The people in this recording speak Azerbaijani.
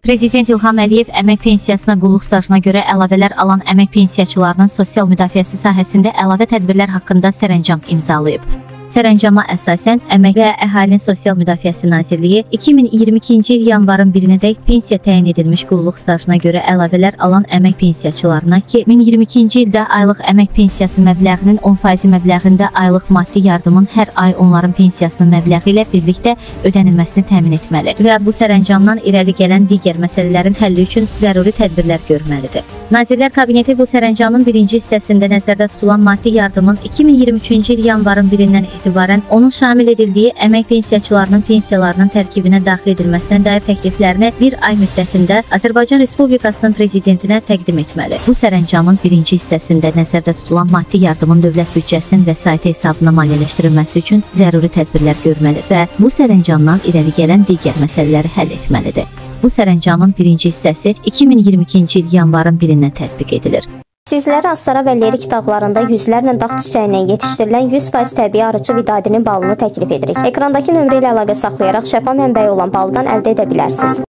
Prezident İlham Əliyev əmək pensiyasına qulluq stajına görə əlavələr alan əmək pensiyaçılarının sosial müdafiəsi sahəsində əlavə tədbirlər haqqında sərəncam imzalayıb. Sərəncama əsasən Əmək və Əhalinin Sosial Müdafiəsi Nazirliyi 2022-ci il yanvarın 1-nədək pensiya təyin edilmiş qulluq stajına görə əlavələr alan əmək pensiyaçılarına 2022-ci ildə aylıq əmək pensiyası məbləğinin 10% məbləğində aylıq maddi yardımın hər ay onların pensiyasının məbləği ilə birlikdə ödənilməsini təmin etməli və bu sərəncamdan irəli gələn digər məsələlərin həlli üçün zəruri tədbirlər görməlidir. Nazirlər Kabineti bu sərəncamın birinci hissəsində nəzərdə tutulan maddi yardımın 2023-cü il yanvarın 1-dən etibarən onun şamil edildiyi əmək pensiyaçılarının pensiyalarının tərkibinə daxil edilməsinə dair təkliflərini bir ay müddətində Azərbaycan Respublikasının prezidentinə təqdim etməli. Bu sərəncamın birinci hissəsində nəzərdə tutulan maddi yardımın dövlət büdcəsinin vəsaiti hesabına maliyyələşdirilməsi üçün zəruri tədbirlər görməli və bu sərəncamdan irəli gələn digər məsələləri həll etməlidir. Bu sərəncamın birinci hissəsi 2022-ci il yanvarın 1-dən tətbiq edilir. Sizlərə Astara və Lerik dağlarında yüzlərlə dağ çiçəyindən yetişdirilən 100% təbii arıçı vidadinin balını təklif edirik. Ekrandakı nömrə ilə əlaqə saxlayaraq şəfa mənbəyi olan baldan əldə edə bilərsiniz.